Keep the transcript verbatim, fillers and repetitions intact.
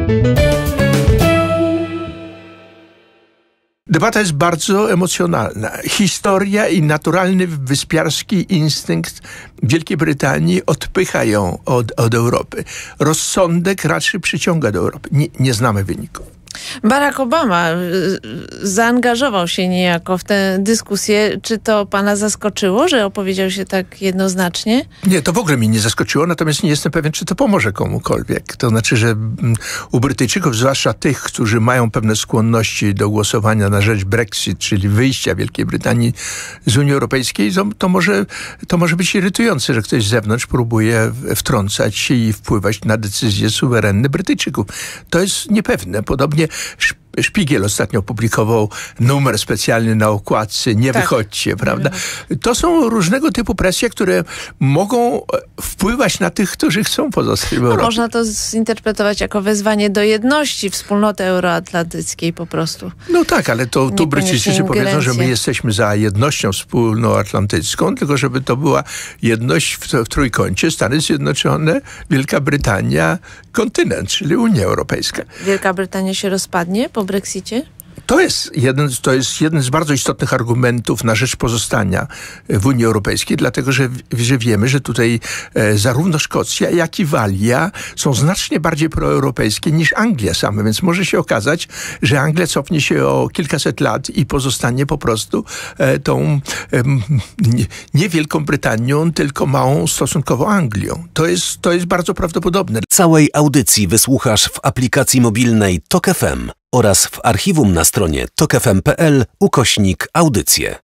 Debata jest bardzo emocjonalna. Historia i naturalny wyspiarski instynkt Wielkiej Brytanii odpycha ją od, od Europy. Rozsądek raczej przyciąga do Europy. Nie, nie znamy wyników. Barack Obama zaangażował się niejako w tę dyskusję. Czy to pana zaskoczyło, że opowiedział się tak jednoznacznie? Nie, to w ogóle mnie nie zaskoczyło, natomiast nie jestem pewien, czy to pomoże komukolwiek. To znaczy, że u Brytyjczyków, zwłaszcza tych, którzy mają pewne skłonności do głosowania na rzecz Brexit, czyli wyjścia Wielkiej Brytanii z Unii Europejskiej, to, to, może, to może być irytujące, że ktoś z zewnątrz próbuje wtrącać się i wpływać na decyzje suwerenne Brytyjczyków. To jest niepewne. Podobnie Szpigiel ostatnio opublikował numer specjalny na okładce Nie tak. wychodźcie, prawda? To są różnego typu presje, które mogą wpływać na tych, którzy chcą pozostać w Europie. No, można to zinterpretować jako wezwanie do jedności wspólnoty euroatlantyckiej po prostu. No tak, ale to tu Brytyjczycy powiedzą, że my jesteśmy za jednością wspólnoatlantycką, tylko żeby to była jedność w, w trójkącie Stany Zjednoczone, Wielka Brytania, kontynent, czyli Unia Europejska. Wielka Brytania się rozpadnie po Brexicie? To jest, jeden, to jest jeden z bardzo istotnych argumentów na rzecz pozostania w Unii Europejskiej, dlatego że, że wiemy, że tutaj e, zarówno Szkocja, jak i Walia są znacznie bardziej proeuropejskie niż Anglia sama, więc może się okazać, że Anglia cofnie się o kilkaset lat i pozostanie po prostu e, tą e, nie, nie Wielką Brytanią, tylko małą stosunkowo Anglią. To jest, to jest bardzo prawdopodobne. Całej audycji wysłuchasz w aplikacji mobilnej Tok F M oraz w archiwum na stronie tok f m kropka p l ukośnik audycje.